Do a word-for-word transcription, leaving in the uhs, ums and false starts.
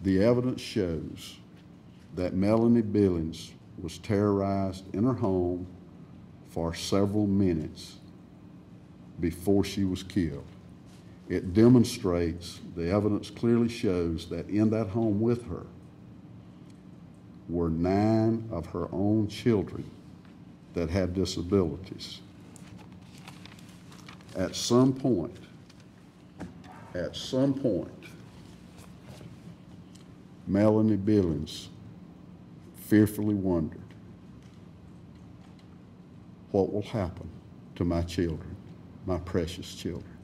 The evidence shows that Melanie Billings was terrorized in her home for several minutes before she was killed. It demonstrates, the evidence clearly shows that in that home with her were nine of her own children that had disabilities. At some point, at some point, Melanie Billings fearfully wondered, what will happen to my children, my precious children?